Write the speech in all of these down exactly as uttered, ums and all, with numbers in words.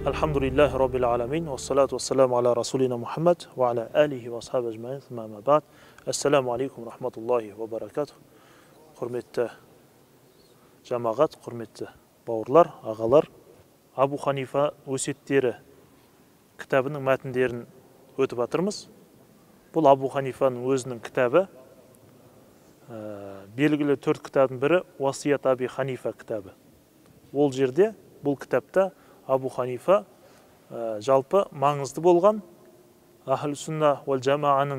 Alhamdulillahi Rabbil alamin, wa salatu wa salamu ala rasulina Muhammad, wa ala alihi wa ashabi ajma'in, thumma amma ba'd. Assalamu alaikum rahmatullahi wa barakatuh. Құрметті жамағат, құрметті бауырлар, ағалар, Абу Ханифа өсиеттері кітабының мәтіндерін өтіп жатырмыз. Бұл Абу Ханифаның өзінің кітабы, белгілі төрт кітабының бірі Уасият Аби Ханифа кітабы. Ол жерде, бұл кітапта Абу Ханифа жалпы маңызды болған Ахл Сунна уал Жамааның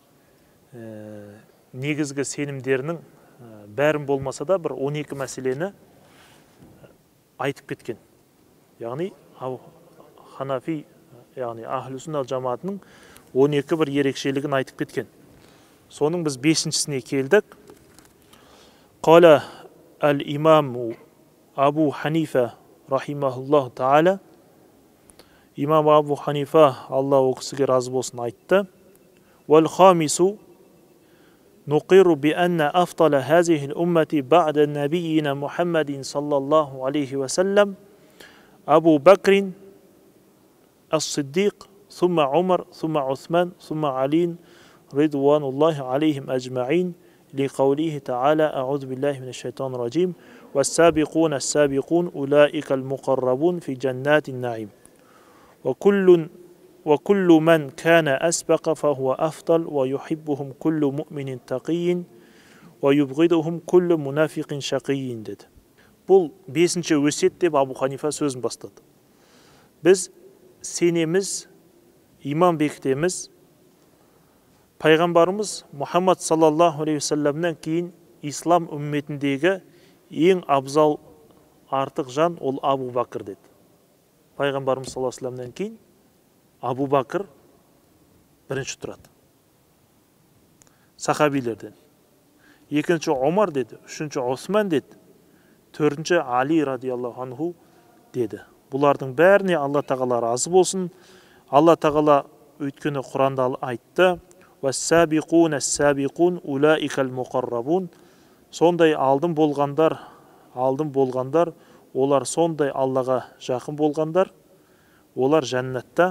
негізгі сенімдерінің бәрін болмаса да бір он екі мәселені айтып кеткен. Яғни Абу Ханафи, яғни Ахл Сунна уал Жамаатының он екі бір ерекшелігін айтып кеткен. Соның біз бесіншісіне келдік. Қала әл-имаму Абу Ханифа рахимахуллаху та'ala, имам Абу Ханифа, Алла о кісіге разы болсын, айтты: «Вал хамису нуқиру би анна афтала хазихил уммати бa'да набийина Мухаммадин саллаллаху алейхи ва саллям Абу Бакрин ас-Сиддиқ, сумма Умар, сумма Усман, сумма Алин, ридвануллахи алейхим аджмаин, ли қаулихи та'ala, а'удhu биллахи минаш шайтанир раджим, والسابقون السابقون أولئك المقربون في جنات النعيم وكل وكل من كان أسبق فهو أفضل ويحبهم كل مؤمن تقي ويبغضهم كل منافق شقي» dedi. Бұл бесінші өсиет деп Абу Ханифа сөзін бастады. Біз сенеміз, иман бекітеміз, пайғамбарымыз Мұхаммад саллаллаху алейхи вассаламнан кейін ислам үмметіндегі ең абзал артық жан ол Абу Бакр деді. Пайғамбарымыз саллаллаху алейхи вассаламнан кейін Абу Бакр бірінші тұрады сахабилерден. Екінші Омар деді, үшінші Осман деді, төртінші Али радиаллаху анху деді. Бұлардың бәріне Алла тағала разы болсын. Алла тағала өйткені Құранда айтты: «Вассабиқун ас-сабиқун улаикал муқаррабун». Сондай алдын болғандар, алдын болғандар, олар сондай Аллаға жақын болғандар, олар жәннатта,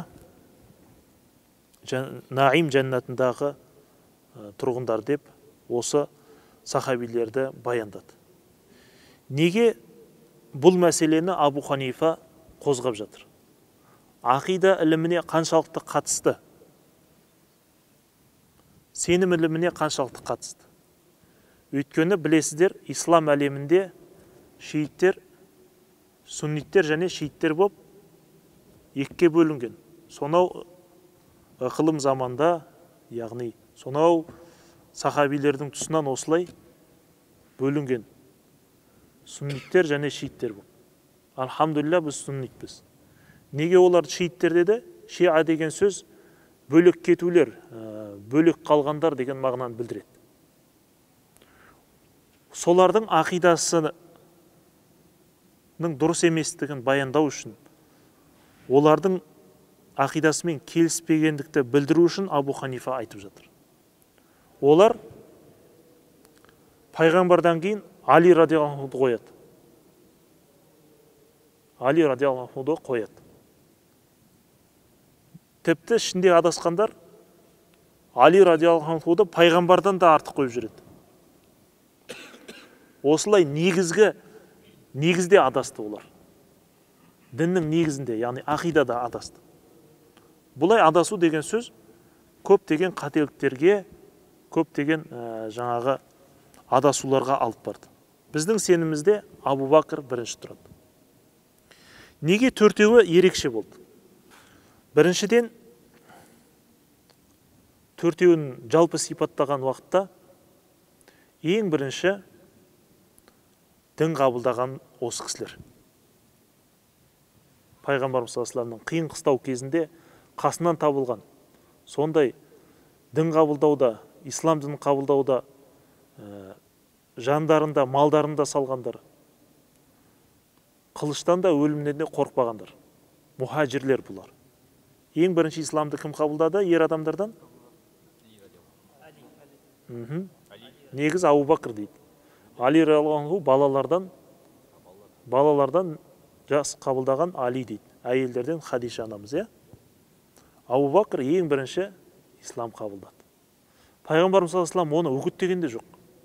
наим жәннатындағы тұрғындар деп осы сахабилерді баяндады. Неге бұл мәселені Абу Ханифа қозғап жатыр? Ақида іліміне қаншалықты қатысты? Сенім іліміне қаншалықты қатысты? Өйткені білесіздер, ислам әлемінде шииттер, сунниттер және шииттер болып екіге бөлінген. Сонау ықылым заманда, яғни сонау сахабилердің тұсынан осылай бөлінген. Сунниттер және шииттер болып. Алхамдулилля, біз суннитпіз. Неге олар шииттер деді? Шиа деген сөз бөлек кетулер, бөлек қалғандар деген мағынаны білдіреді. Солардың ақидасының дұрыс еместігін баяндау үшін, олардың ақидасымен келіспегендікті білдіру үшін Абу Ханифа айтып жатыр. Олар пайғамбардан кейін Али радиаллаху анхуды қояды. Али радиаллаху анхуды қояды. Тіпті ішінде адасқандар Али радиаллаху анхуды пайғамбардан да артық қойып жүреді. Осылай негізгі, негізде адасты олар. Діннің негізінде, яғни ақидада адасты. Бұлай адасу деген сөз көптеген қателіктерге, көптеген жаңағы адасуларға алып барды. Біздің сенімізде Абу Бакр бірінші тұрады. Неге төртеуі ерекше болды? Біріншіден, төртеуін жалпы сипаттаған уақытта ең бірінші дін қабылдаған осы кісілер. Пайғамбарымыз саллаллаху алейхи вассаламның қиын қыстау кезінде қасынан табылған сондай дін қабылдауда, ислам дінін қабылдауда жандарында, малдарында салғандар, қылыштан да өлімнен де қорықпағандар. Мухаджирлер бұлар. Ең бірінші исламды кім қабылдады ер адамдардан? Негіз Абу Бакр дейді. Али радиаллаху анху балалардан балалардан жас қабылдаған Али дейді. әйелдерден Хадиша анамыз, иә. Абу Бакр ең бірінші ислам қабылдады. Пайғамбарымыз саллаллаху алейхи ва саллям оны үгіттеген де жоқ.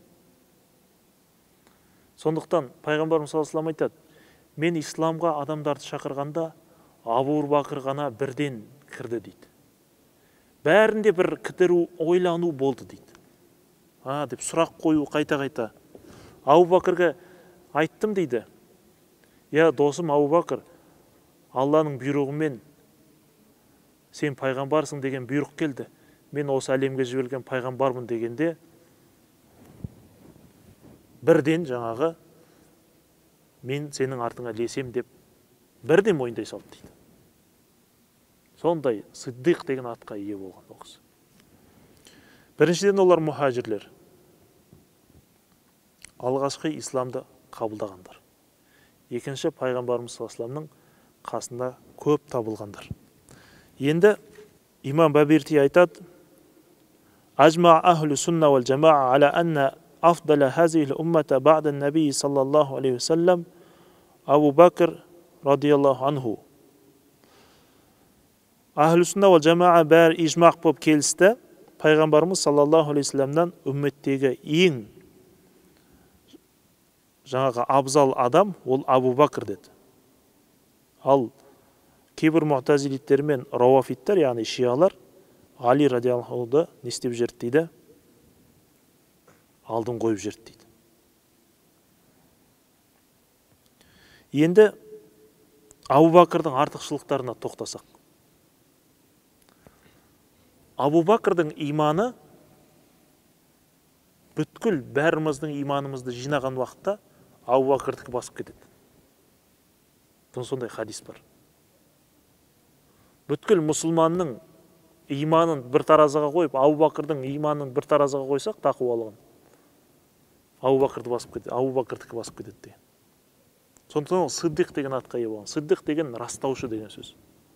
Сондықтан Пайғамбарымыз саллаллаху алейхи ва саллям айтады, мен исламға адамдарды шақырғанда Абу Бакр ғана бірден кірді дейді. Бәрінде бір кідіру, ойлану болды дейді. А, деп сұрақ қою қайта-қайта. Абу Бакрға айттым дейді. Я досым Абу Бакр, Алланың бұйрығымен сен пайғамбарсың деген бұйрық келді. Мен осы әлемге жіберілген пайғамбармын дегенде бірден жаңағы мен сенің артыңа ілесем деп бірден мойындай салды дейді. Сондай Сиддиқ деген атқа ие болған ол кісі. Біріншіден олар мұхажирлер. Алғашқы исламды қабылдағандар. Екінші пайғамбарымыз саллаллаху алейхи ва саллямның қасында көп табылғандар. Енді имам Бабирти айтады: Ажма ахлу сунна вал жамаа аля анна афдала хазихил уммата ба'да наби саллаллаху алейхи ва саллям Абу Бакр радияллаху анху. Ахлу сунна вал жамаа бәрі ижмақ болып келісті. Пайғамбарымыз саллаллаху алейхи ва саллямнан үмметтегі ең жаңағы абзал адам ол Абу Бакр деді. Ал кейбір муътазилиттер мен рауафиттер, яғни шиялар, Али радиаллаху анхуды не істеп жүрді дейді? Алдын қойып жүрді дейді. Енді Абу Бакрдың артықшылықтарына тоқтасақ. Абу Бакрдың иманы бүткіл бәріміздің иманымызды жинаған уақытта Абу Бакрдікі басып кетеді. Бұның сондай хадис бар. Бүткіл мұсылманның иманын бір таразыға қойып, Абу Бакрдың иманын бір таразыға қойсақ, тақуалығын, Абу Бакрды басып кетеді, Абу Бакрдікі басып кетеді деген. Сондықтан ол Сиддиқ деген атқа ие болған. Сиддиқ деген растаушы деген сөз.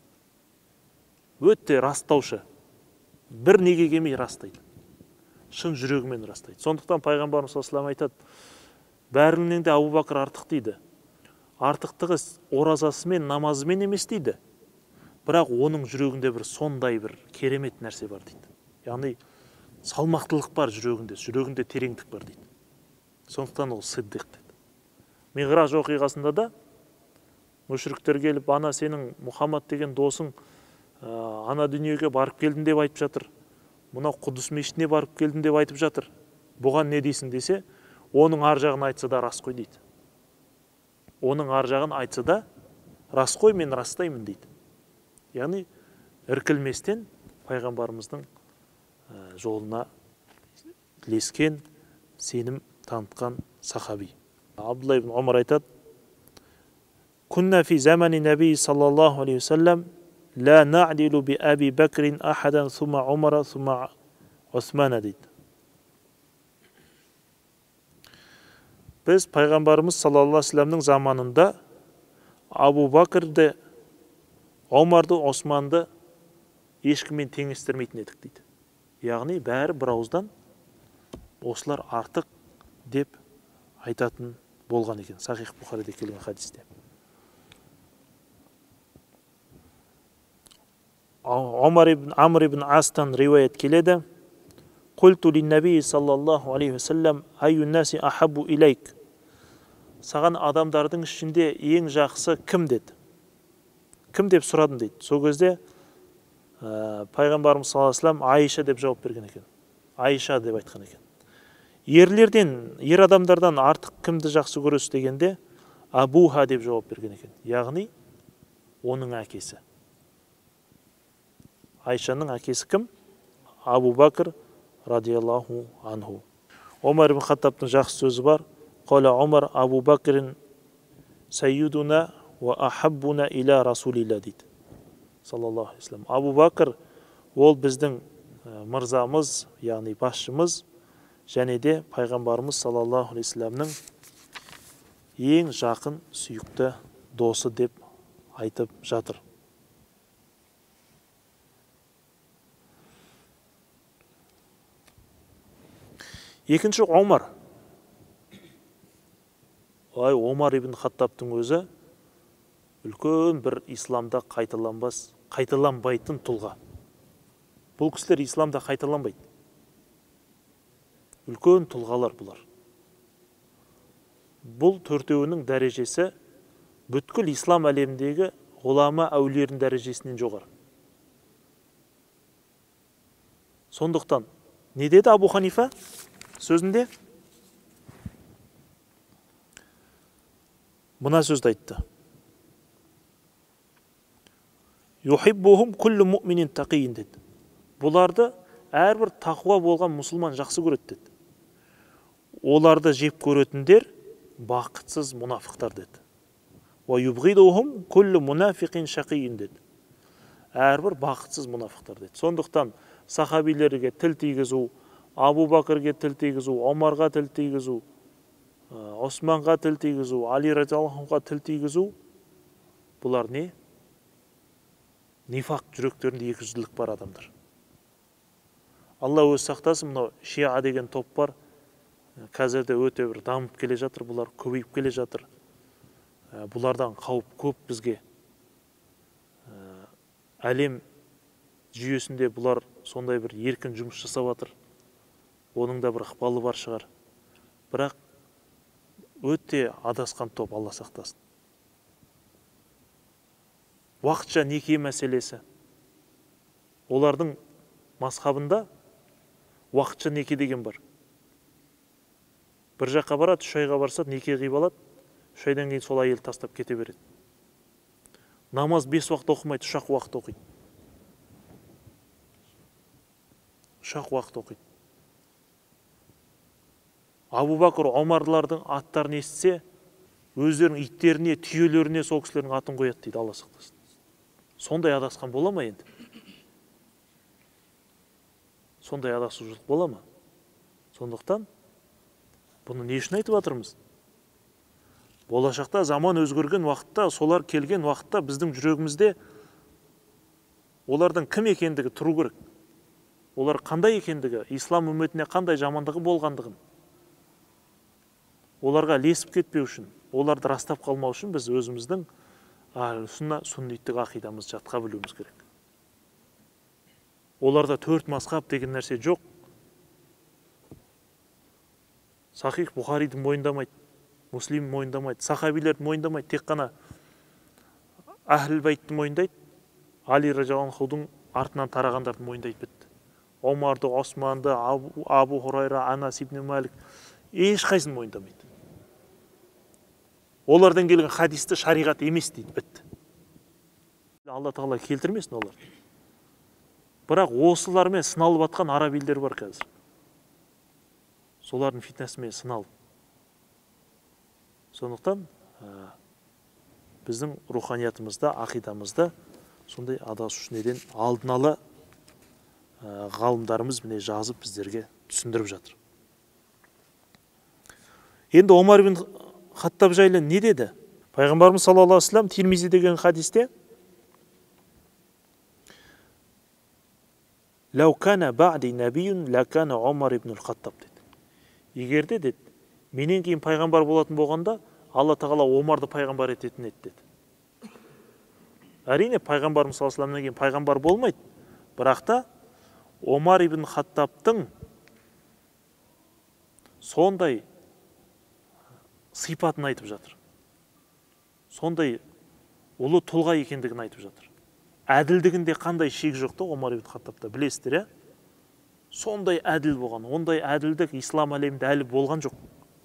Өте растаушы. Бір неге келмей растайды. Шын жүрегімен растайды. Сондықтан пайғамбарымыз саллаллаху алейхи ва саллям айтады: бәрінен де Абу Бакр артық дейді. Артықтығы оразасымен, намазымен емес дейді. Бірақ оның жүрегінде бір сондай бір керемет нәрсе бар дейді. Яғни салмақтылық бар жүрегінде, жүрегінде тереңдік бар дейді. Сондықтан ол Сиддиқ дейді. Миғраж оқиғасында да мүшриктер келіп, ана сенің Мұхаммад деген досың ана дүниеге барып келдім деп айтып жатыр. Мына Құдыс мешітіне барып келдім деп айтып жатыр. Бұған не дейсің десе, оның ар жағын айтса да рас қой дейді. Оның ар жағын айтса да рас қой, мен растаймын дейді. Яғни іркілместен пайғамбарымыздың жолына ілескен, сенім танытқан сахаби. Абдулла ибн Омар айтады: Күнна фи замани наби саллаллаху алейхи ва саллям ла на'дилу би Аби Бакрин ахадан сума Умара сума Османа дейді. Біз пайғамбарымыз саллаллаху алейхи ва саллямның заманында Абу Бакрды, Омарды, Османды ешкіммен теңестірмейтін едік дейді. Яғни бәрі бір ауыздан осылар артық деп айтатын болған екен. Сахих Бухариде келген хадисте. Омар ибн Амр ибн Астан риуаят келеді: Қульту лин-наби саллаллаху алейхи ва саллям айю наси ахаббу илейк. Саған адамдардың ішінде ең жақсы кім деді? Кім деп сұрадым дейді. Сол кезде ә, пайғамбарымыз саллаллаху алейхи ва саллям Айша деп жауап берген екен. Айша деп айтқан екен. Ерлерден, ер адамдардан артық кімді жақсы көресіз дегенде Абуха деп жауап берген екен. Яғни оның әкесі. Айшаның әкесі кім? Абу Бакр радиаллаху анху. Омар ибн Хаттабтың жақсы сөзі бар: Қала Омар Абу Бакрин сайюдуна ва ахаббуна иля расулилла дейді. Саллаллаху алейхи ва саллям. Абу Бакр ол біздің мырзамыз, яғни басшымыз, және де пайғамбарымыз саллаллаху алейхи ва саллямның ең жақын сүйікті досы деп айтып жатыр. Екінші Омар. Ой, Омар ибн Хаттабтың өзі үлкен бір исламда қайталанбас, қайталанбайтын тұлға. Бұл кісілер исламда қайталанбайды. Үлкен тұлғалар бұлар. Бұл төртеуінің дәрежесі бүткіл ислам әлеміндегі ғұлама әулиелердің дәрежесінен жоғары. Сондықтан не деді Абу Ханифа сөзінде? Мына сөзді айтты. Юхиббухум куллу муъминин тақийин деді. Бұларды әрбір тақуа болған мұсылман жақсы көреді деді. Оларды жеп көретіндер бақытсыз мұнафықтар деді. Ва юбғидухум куллу мунафиқин шақийин деді. Әрбір бақытсыз мұнафықтар деді. Сондықтан сахабилерге тіл тигізу, Абу Бакрге тіл тигізу, Омарға тіл тигізу, Османға тіл тигізу, Али радиаллаху анхуға тіл тигізу, бұлар не? Нифақ жүректерінде екіжүзділік бар адамдар. Алла өз сақтасын, мынау Шиа деген топ бар. Қазірде өте бір дамып келе жатыр, бұлар көбейіп келе жатыр. Бұлардан қауіп көп бізге. Әлем жүйесінде бұлар сондай бір еркін жұмыс жасап жатыр. Оның да бір ықпалы бар шығар. Бірақ өте адасқан топ, Алла сақтасын. Уақытша неке мәселесі. Олардың мазхабында уақытша неке деген бар. Бір жаққа барады, үш айға барса неке қиып алады, үш айдан кейін сол әйел тастап кете береді. Намаз бес уақыт оқымайды, үш ақ уақыт оқиды. Үш ақ уақыт оқиды. Абу Бакр, Омарлардың аттарын естісе, өздерінің иттеріне, түйелеріне сол кісілердің атын қояды дейді, Алла сақтасын. Сондай адасқан бола ма енді? Сондай адасушылық бола ма? Сондықтан бұны не үшін айтып жатырмыз? Болашақта заман өзгерген уақытта, солар келген уақытта біздің жүрегімізде олардың кім екендігі тұру керек. Олар қандай екендігі, ислам үмметіне қандай жамандығы болғандығын. Оларға лесіп кетпеу үшін, оларды растап қалмау үшін біз өзіміздің сүнниттік ақидамызды жатқа білуіміз керек. Оларда төрт мазхаб деген нәрсе жоқ. Сахих Бұхариді мойындамайды, Муслим мойындамайды, сахабилерді мойындамайды, тек қана Ахл байтты мойындайды, Али радиаллаху анхудың артынан тарағандарды мойындайды бітті. Омарды, Османды, Абу Хурайра, Анас ибн Малик ешқайсысын мойындамайды. Олардан келген хадисті шариғат емес дейді, бітті. Алла тағала келтірмесін олар. Бірақ осылармен сыналып атқан араб елдер бар қазір. Солардың фитнесімен сыналып. Сондықтан біздің руханиятымызда, ақидамызда сондай адасушы неден алдын ала ғалымдарымыз міне жазып біздерге түсіндіріп жатыр. Енді Омар ибн Хаттаб жайлы не деді? Пайғамбарымыз саллаллаху алейхи ва саллям Тирмизи деген хадисте «Лау кана баъди набиюн ла кана Омар ибн Хаттаб» деді. Егерде деді, менен кейін пайғамбар болатын болғанда, Алла тағала Омарды пайғамбар ететін еді деді. Әрине, пайғамбарымыз саллаллаху алейхи ва саллямнан кейін пайғамбар болмайды. Бірақ та Омар ибн Хаттабтың сондай сипатын айтып жатыр. Сондай ұлы тұлға екендігін айтып жатыр. Әділдігінде қандай шек жоқ та Омар ибн Хаттабта, білесіздер, ә? Сондай әділ болған, ондай әділдік ислам әлемінде әлі болған жоқ.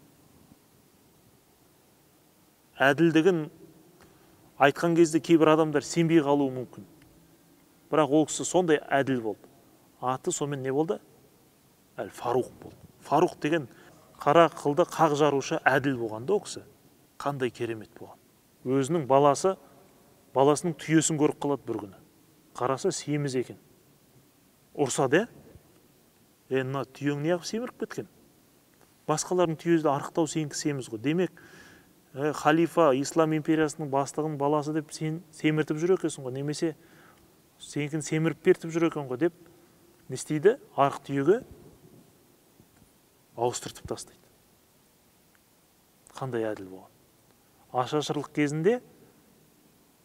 Әділдігін айтқан кезде кейбір адамдар сенбей қалуы мүмкін. Бірақ ол кісі сондай әділ болды. Аты сонымен не болды? Әл-Фаруқ болды. Фаруқ деген қара қылды қақ жарушы әділ болғанда ол кісі. Қандай керемет болған. Өзінің баласы, баласының түйесін көріп қалады бір күні. Қараса семіз екен. Ұрсады, е, мына түйең неғып семіріп кеткен? Басқалардың түйесі арықтау, сенікі семіз ғой. Демек, ә, халифа, ислам империясының бастығының баласы деп сен семіртіп жүр екенсің ғой, немесе сенікін семіріп бертіп жүр екен ғой деп не істейді? Арық түйеге ауыстыртып тастайды. Қандай әділ болған. Ашаршылық кезінде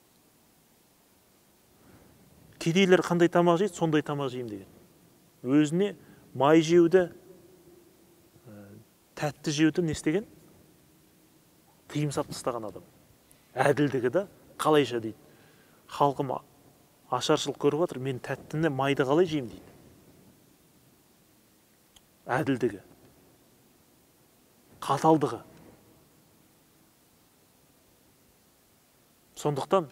кедейлер қандай тамақ жейді, сондай тамақ жеймін деген. Өзіне май жеуді, тәтті жеуді не істеген? Тыйым салып тастаған адам. Әділдігі да қалайша дейді. Халқым ашаршылық көріп жатыр, мен тәттіні, майды қалай жеймін дейді. Әділдігі, қаталдығы. Сондықтан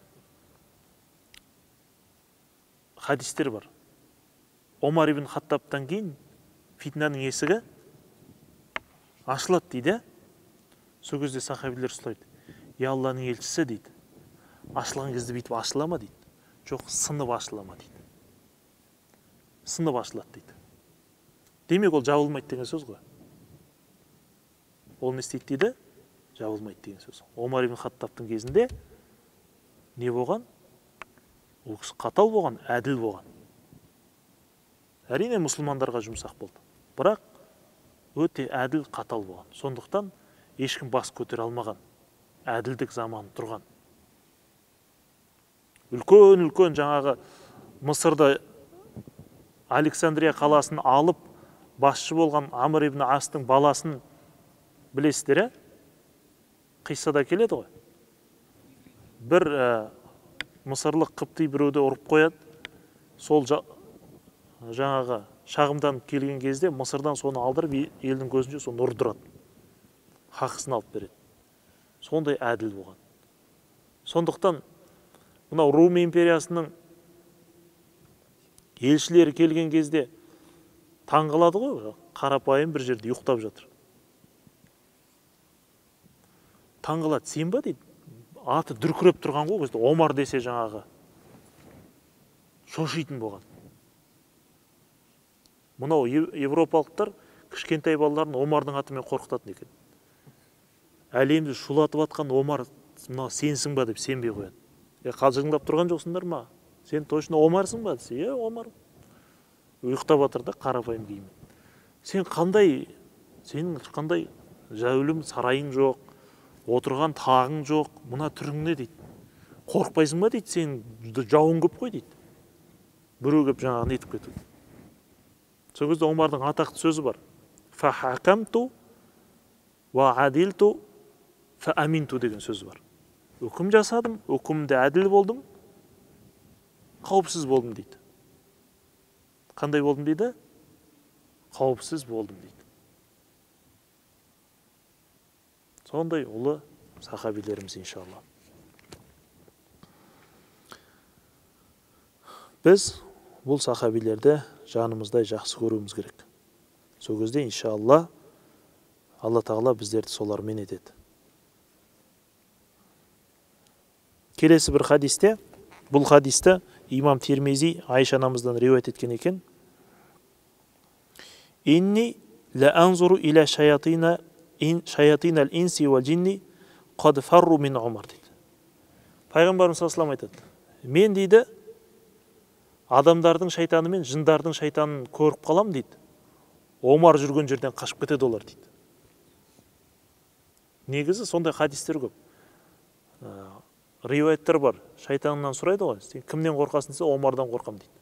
хадистер бар. Омар ибн Хаттабтан кейін фитнаның есігі ашылады дейді. Сол кезде сахабилер сұрайды: "Я Алланың елшісі" дейді. "Ашылған кезде бүйтіп ашыла ма?" дейді. "Жоқ, сынып ашыла ма?" дейді. Сынып ашылады дейді. Демек ол жабылмайды деген сөз ғой. Ол не істейді дейді? Жабылмайды деген сөз. Омар ибн Хаттабтың кезінде не болған? Ол кісі қатал болған, әділ болған. Әрине мұсылмандарға жұмсақ болды. Бірақ өте әділ, қатал болған. Сондықтан ешкім бас көтере алмаған. Әділдік заманы тұрған. Үлкен-үлкен жаңағы Мысырда Александрия қаласын алып басшы болған Амр ибн Астың баласын білесіздер, ә? Қиссада келеді ғой. Бір ә, мысырлық қыпти біреуді ұрып қояды. Сол жа, жаңағы шағымдан келген кезде Мысырдан соны алдырып, елдің көзінше соны ұрдырады. Хақысын алып береді. Сондай әділ болған. Сондықтан мынау Рум империясының елшілері келген кезде таң қалады ғой, қарапайым бір жерде ұйықтап жатыр. Таң қалады, сен ба дейді. Аты дүркіреп тұрған ғой, Омар десе жаңағы шошитын болған. Мынау европалықтар кішкентай балаларын Омардың атымен қорқытатын екен. Әлемді шулатып атқан Омар, мынау сенсің ба деп сенбей қояды. Е, қалжыңдап тұрған жоқсыңдар ма? Сен точно Омарсың ба десе, е, Омар. Ұйықтап жатыр да қарапайым киіммен. Сен қандай, сенің қандай зәулім сарайың жоқ, отырған тағың жоқ, мына түрің не дейді. Қорқпайсың ба дейді, сен жауың көп қой дейді. Біреу кеп жаңағы нетіп кетеді. Сол кезде Омардың атақты сөзі бар. Фахакамту ва адилту фа аминту деген сөзі бар. Үкім жасадым, үкімде әділ болдым, қауіпсіз болдым дейді. Қандай болдым дейді? Қауіпсіз болдым дейді. Сондай ұлы сахабилеріміз иншалла. Біз бұл сахабилерді жанымыздай жақсы көруіміз керек. Сол кезде иншалла Алла Тағала біздерді солармен етеді. Келесі бір хадисте, бұл хадисті имам Тирмизи Айша анамыздан риуаят еткен екен. Инни ла анзуру иля шаятина ин шаятин ал-инси ва джинни қад фарру мин Омар дейді. Пайғамбарымыз саллаллаху алейхи ва саллям айтады. Мен дейді, адамдардың шайтаны мен жындардың шайтанын көріп қалам дейді. Омар жүрген жерден қашып кетеді олар дейді. Негізі сондай хадистер көп. Риуаяттар бар. Шайтанынан сұрайды ғой. Сен кімнен қорқасың десе, Омардан қорқам дейді.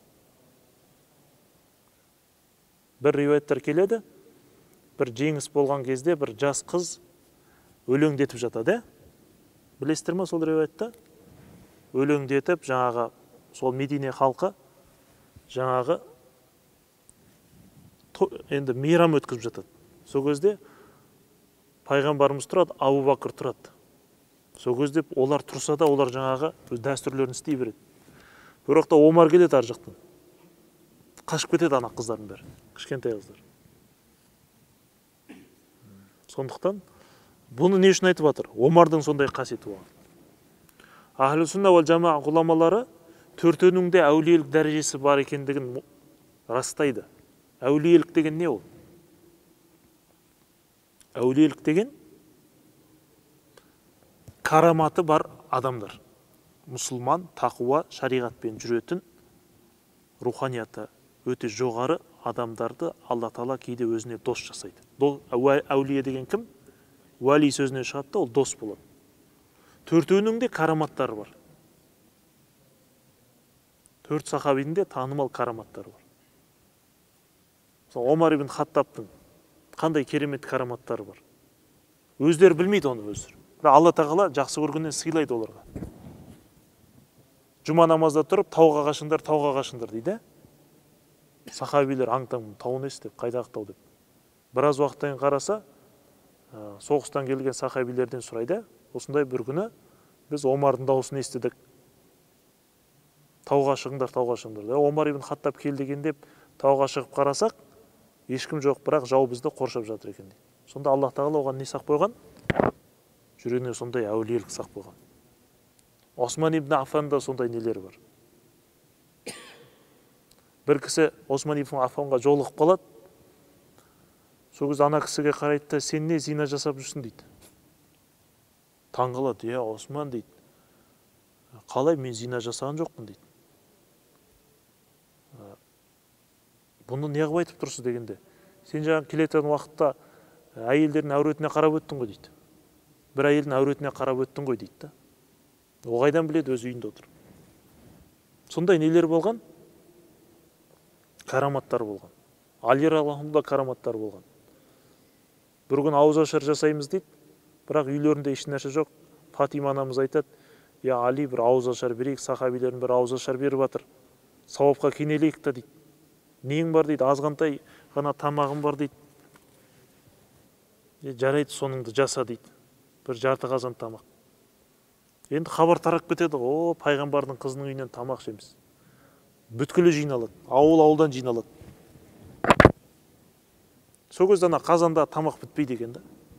Бір риуаяттар келеді. Бір жеңіс болған кезде бір жас қыз өлеңдетіп жатады. Білесіздер ме сол риуаятта? Өлеңдетіп, жаңағы сол Медине халқы жаңағы енді мейрам өткізіп жатады. Сол кезде пайғамбарымыз тұрады, Абу Бакр тұрады. Сол кезде олар тұрса да, олар жаңағы дәстүрлерін істей береді. Бірақ та Омар келеді ар жақтан. Қашып кетеді ана қыздардың бәрі, кішкентай қыздар. Сондықтан бұны не үшін айтып жатыр? Омардың сондай қасиеті болған. Ахлу сунна уал жамаа ғұламалары төртеуінің де әулиелік дәрежесі бар екендігін растайды. Әулиелік деген не ол? Әулиелік деген караматы бар адамдар. Мұсылман, тақуа, шариғатпен жүретін, руханияты өте жоғары адамдарды Алла Тағала кейде өзіне дос жасайды. Әулие деген кім? Уәли сөзінен шығады да, ол дос болады. Төртеуінің де караматтары бар. төрт сахабидің де танымал караматтары бар. Мысалы, Омар ибн Хаттабтың қандай керемет караматтары бар. Өздері білмейді оны өздері. Бірақ Алла тағала жақсы көргеннен сыйлайды оларға. Жұма намазда тұрып, тауға қашыңдар, тауға қашыңдар дейді. Сахабилер аң-таң тау несі деп, қайдағы тау деп. Біраз уақыттан қараса, соғыстан келген сахабилерден сұрайды, осындай бір күні біз Омардың дауысын естідік. Тауға шығыңдар, тауға шығыңдар. Омар ибн Хаттаб кел деген деп, тауға шығып қарасақ, ешкім жоқ, бірақ жау бізді қоршап жатыр екен дейді. Сонда Аллах тағала оған не сақ қойған? Жүрегіне сондай әулиелік сақ қойған. Осман ибн Аффанда сондай нелері бар. Бір кісі Осман ибн Аффанға жолығып қалады. Сол кезде ана кісіге қарайды да, сен не зина жасап жүрсің дейді. Таңғалады, е, Осман дейді. Қалай, мен зина жасаған жоқпын дейді. Бұны неғып айтып тұрсыз дегенде, сен жаңа келетін уақытта әйелдердің әуретіне қарап өттің ғой дейді. Бір әйелдің әуретіне қарап өттің ғой дейді. Оғайдан біледі, өз үйінде отыр. Сондай нелер болған? Караматтар болған. Али радиаллаху караматтар болған. Бір күн ауызашар жасаймыз дейді, бірақ үйлерінде еш нәрсе жоқ. Фатима анамыз айтады, я Али бір ауызашар берейік, сахабилердің бір ауызашар беріп жатыр. Сауапқа кенелейік та дейді. Нең бар дейді, азғантай ғана тамағым бар дейді. Жарайды, соныңды жаса дейді. Бір жарты қазан тамақ. Енді хабар тарап кетеді, о, пайғамбардың қызының үйінен тамақ жеміз. Бүткілі жиналады, ауыл-ауылдан жиналады. Сол кезде ана қазанда тамақ бітпейді екен да.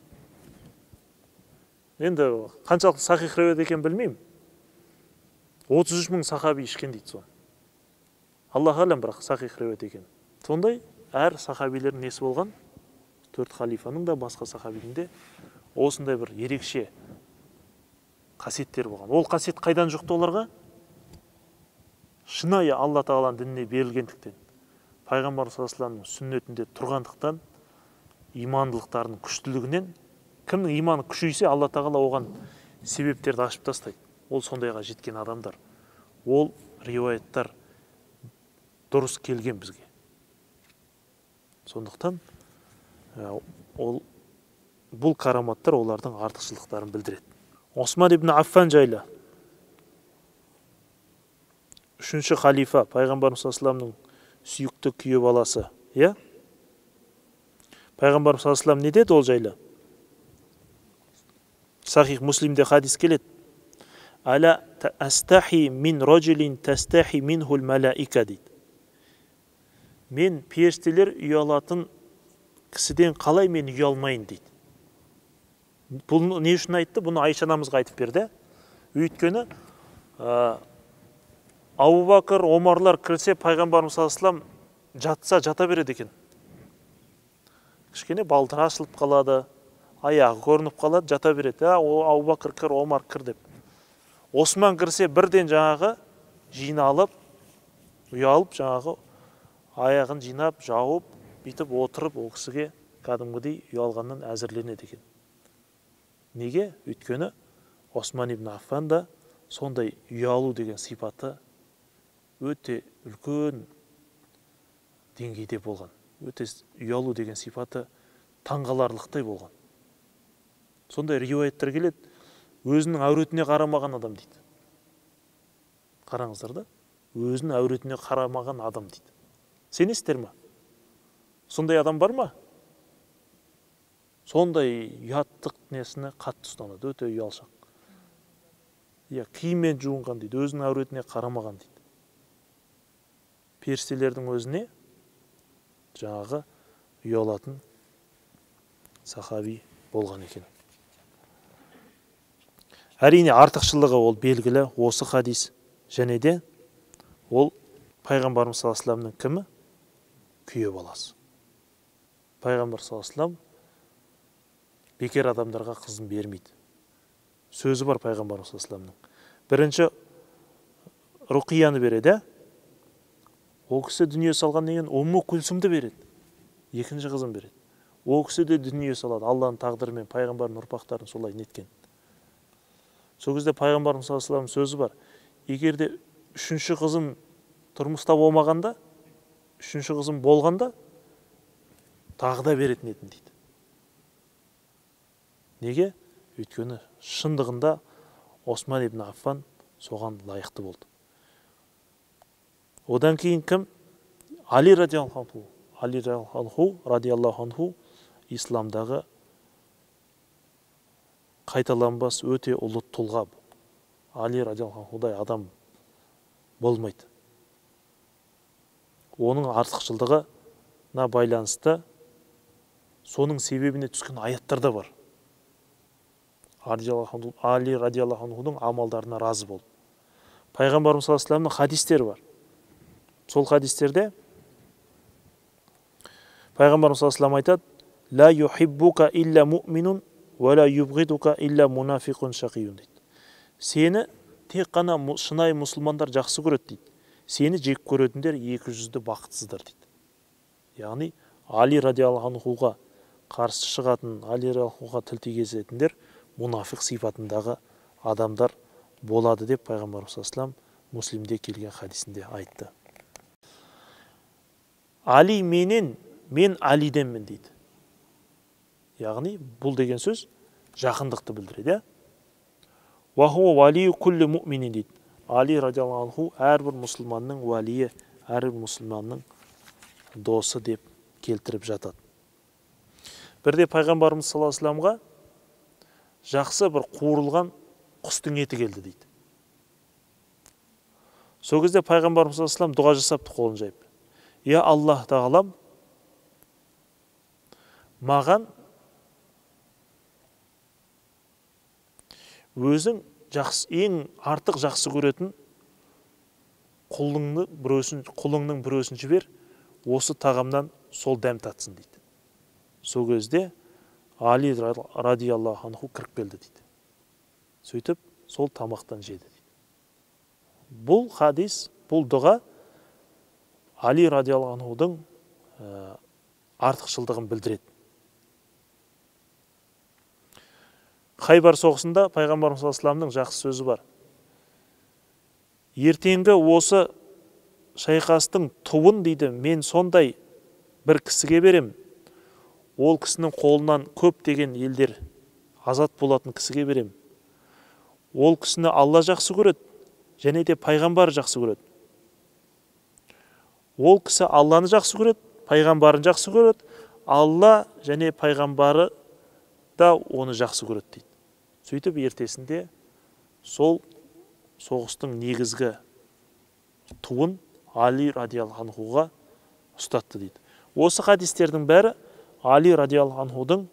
Енді қаншалықты сахих риуаят екен білмеймін. отыз үш мың сахаби ішкен дейді соны. Аллах алам, бірақ сахих риуаят екен. Сондай әр сахабилердің несі болған? Төрт халифаның да басқа сахабидің де осындай бір ерекше қасиеттер болған. Ол қасиет қайдан жұқты оларға? Шынайы Алла тағаланың дініне берілгендіктен, пайғамбар саллаллаху алейхи вассаламның сүннетінде тұрғандықтан, имандылықтарының күштілігінен, кімнің иманы күшейсе, Алла тағала оған себептерді ашып тастайды. Ол сондайға жеткен адамдар. Ол риуаяттар дұрыс келген бізге. Сондықтан ол бұл караматтар олардың артықшылықтарын білдіреді. Осман ибн Аффан жайлы үшінші халифа, пайғамбарымыз саллаллаху алейхи вассаламның сүйікті күйеу баласы, иә? Пайғамбарымыз саллаллаху алейхи вассалам не деді ол жайлы? Сахих Муслимде хадис келеді. Аля астахи мин раджулин тастахи минхул малаика дейді. Мен періштелер ұялатын кісіден қалай мен ұялмайын дейді. Бұл не үшін айтты? Бұны Айша анамызға айтып берді. Өйткені Абу Бакр, Омарлар кірсе, пайғамбарымыз саллаллаху алейхи вассалам жатса жата береді екен. Кішкене балтыры ашылып қалады, аяғы көрініп қалады, жата береді. Абу Бакр кір, Омар кір деп. Осман кірсе бірден жаңағы жиналып, ұялып, жаңағы аяғын жинап, жауып, бүйтіп отырып, ол кісіге кәдімгідей ұялғаннан әзірленеді екен. Неге? Өйткені Осман ибн Аффан да сондай ұялу деген сипаты өте үлкен деңгейде болған. Өте ұялу деген сипаты таңғаларлықтай болған. Сондай риуаяттар келеді, өзінің әуретіне қарамаған адам дейді. Қараңыздар да, өзінің әуретіне қарамаған адам дейді. Сенесіздер ме? Сондай адам бар ма? Сондай ұяттық несіне қатты ұстанады, өте ұялшақ. Иә, киіммен жуынған дейді, өзінің әуретіне қарамаған дейді. Періштелердің өзіне жаңағы ұялатын сахаби болған екен. Әрине артықшылығы ол белгілі осы хадис, және де ол пайғамбарымыз саллаллаху алейхи вассаламның кімі? Күйеу баласы. Пайғамбар саллаллаху алейхи вассалам бекер адамдарға қызын бермейді. Сөзі бар пайғамбарымыз саллаллаху алейхи вассаламның. Бірінші Руқияны береді. Ол кісі дүние салғаннан кейін Умму Күлсумды береді. Екінші қызын береді. Ол кісі де дүние салады. Алланың тағдырымен пайғамбардың ұрпақтарын солай неткен. Сол кезде пайғамбарымыз саллаллаху алейхи вассаламның сөзі бар. Егер де үшінші қызым тұрмыста болмағанда, үшінші қызым болғанда тағы да беретін едім дейді. Неге? Өйткені шындығында Осман ибн Аффан соған лайықты болды. Одан кейін кім? Али радиаллаху анху. Али радиаллаху анху исламдағы қайталанбас өте ұлы тұлға. Али радиаллаху анхудай адам болмайды. Оның артықшылдығына байланысты соның себебіне түскен аяттар да бар. Али радиаллаху анхудың амалдарына разы болды. Пайғамбарымыз саллаллаху алейхи ва саллямның хадистері бар. Сол хадистерде Пайғамбарымыз саллаллаху алейхи ва саллям айтады: «Ла юхиббука илля муъминун, ва ла юбғидука илля мунафиқун шақиюн» дейді. Сені тек қана шынайы мұсылмандар жақсы көреді дейді. Сені жек көретіндер екі жүзді бақытсыздар дейді. Яғни Али радиаллаху анхуға қарсы шығатын, Али радиаллаху анхуға тіл тигізетіндер мұнафиқ сипатындағы адамдар болады деп Пайғамбарымыз саллаллаху алейхи ва саллям Муслимде келген хадисінде айтты. Али менен, мен Алиденмін дейді. Яғни бұл деген сөз жақындықты білдіреді. Ва хуа валию кулли муъминин дейді. Али радиаллаху анху әрбір мұсылманның валиі, әрбір мұсылманның досы деп келтіріп жатады. Бірде Пайғамбарымыз саллаллаху алейхи ва саллямға жақсы бір қуырылған құстың еті келді дейді. Сол кезде Пайғамбарымыз саллаллаху алейхи ва саллям дұға жасапты қолын жайып. Я Аллах тағалам, маған өзің жақсы, ең артық жақсы көретін құлыңның біреусін, құлыңның біреусін жібер, осы тағамнан сол дәм татсын дейді. Сол кезде Али радиаллаху анху кіріп келді дейді. Сөйтіп, сол тамақтан жеді дейді. Бұл хадис, бұл дұға Али радиаллаху анхудың артықшылдығын білдіреді. Хайбар соғысында Пайғамбарымыз саллаллаху алейхи ва саллямның жақсы сөзі бар. Ертеңгі осы шайқастың туын дейді, мен сондай бір кісіге берем. Ол кісінің қолынан көп деген елдер азат болатын кісіге берем. Ол кісіні Алла жақсы көреді, және де пайғамбар жақсы көреді. Ол кісі Алланы жақсы көреді, пайғамбарын жақсы көреді, Алла және пайғамбары да оны жақсы көреді дейді. Сөйтіп ертесінде сол соғыстың негізгі туын Али радиаллаху анхуға ұстатты дейді. Осы хадистердің бәрі Али радиаллаху анхудың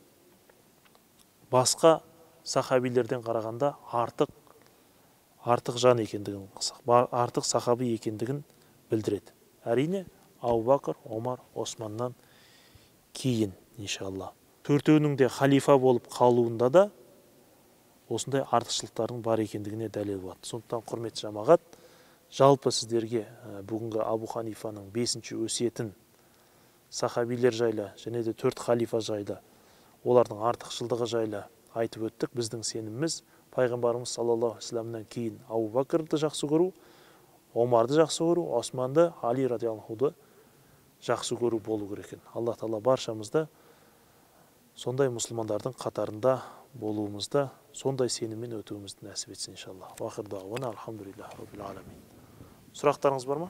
басқа сахабилерден қарағанда артық артық жан екендігін, артық сахаби екендігін білдіреді. Әрине, Абу Бакр, Омар, Османнан кейін, иншалла. Төртеуінің де халифа болып қалуында да осындай артықшылықтардың бар екендігіне дәлел болады. Сондықтан құрметті жамағат, жалпы сіздерге бүгінгі Абу Ханифаның бесінші өсиетін сахабилер жайлы және де төрт халифа жайлы, олардың артықшылдығы жайлы айтып өттік. Біздің сеніміміз пайғамбарымыз саллаллаху алейхи ва саллямнан кейін Абу Бакрды жақсы көру, Омарды жақсы көру, Османды, Али радиаллаху анхуды жақсы көру болу керек екен. Аллах тағала баршамызды сондай мұсылмандардың қатарында болуымызды, сондай сеніммен өтуімізді нәсіп етсін иншалла. Уақир дауана алхамдулиллахи раббил аламин. Сұрақтарыңыз бар ма?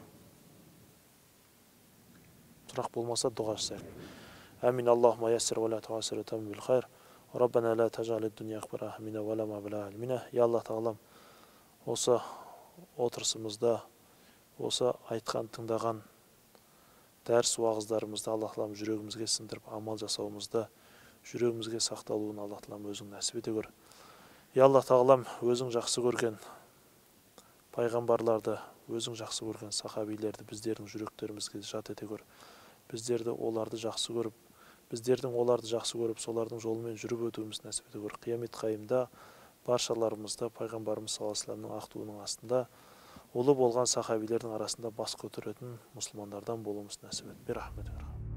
Сұрақ болмаса дұға жасайық. Амин. Аллахумма яссир ва ла туассир ва тамим бил хайр. Раббана ла тажал ад-дуnya акбар хаммина ва ла мабла илмина. Я Аллах тағалам, осы отырысымызда, осы айтқан, тыңдаған дәріс уағыздарымызды Аллах тағалам жүрегімізге сіңдіріп, амал жасауымызды, жүрегімізге сақталуын Аллах тағалам өзің нәсіп ете көр. Я Аллах тағалам, өзің жақсы көрген пайғамбарларды, өзің жақсы көрген сахабилерді біздердің жүректерімізге жат ете көр. Біздерді оларды жақсы көріп, біздердің оларды жақсы көріп, солардың жолымен жүріп өтуіміз нәсіп ете көр. Қиямет қайымда баршаларымызды пайғамбарымыз саллаллаху алейхи ва саллямның ақ туының астында, ұлы болған сахабилердің арасында бас көтеретін мұсылмандардан болуымыз нәсіп ет. Бирахметик.